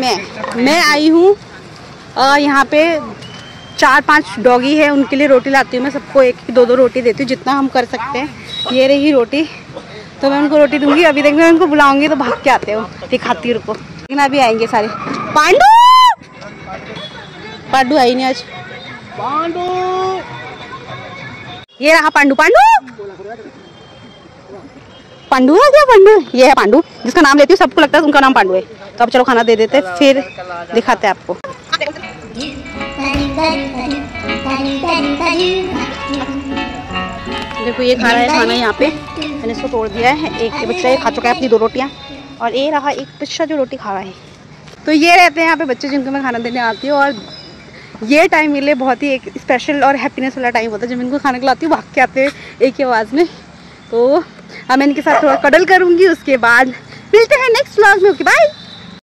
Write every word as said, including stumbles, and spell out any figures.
में मैं आई हूँ यहाँ पे चार पांच डॉगी है, उनके लिए रोटी लाती हूँ मैं। सबको एक दो दो रोटी देती हूँ जितना हम कर सकते हैं। ये रही रोटी, तो मैं उनको रोटी दूंगी। अभी देखना मैं उनको बुलाऊंगी तो भाग के आते हो, दिखाती हूँ रुको। लेकिन अभी आएंगे सारे। पांडू पांडू आई नहीं आज। पांडू ये रहा पांडू। पांडू पांडू है क्या? पांडू ये है पांडू, जिसका नाम लेती हूँ सबको लगता है उनका नाम पांडू है। तो अब चलो खाना दे देते फिर दिखाते हैं आपको। देखो ये खा रहा है खाना यहाँ पे, मैंने इसको तोड़ दिया है। एक बच्चा ये खा चुका है अपनी दो रोटियाँ, और ये रहा एक बच्चा जो रोटी खा रहा है। तो ये रहते हैं यहाँ पे बच्चे जिनको मैं खाना देने आती हूँ। और ये टाइम मिले बहुत ही एक स्पेशल और हैप्पीनेस वाला टाइम होता है जब इनको खाना खिलाती हूँ भाग के आते हैं एक ही आवाज़ में। तो अब मैं इनके साथ थोड़ा कडल करूँगी, उसके बाद मिलते हैं नेक्स्ट व्लॉग में। Okay bye.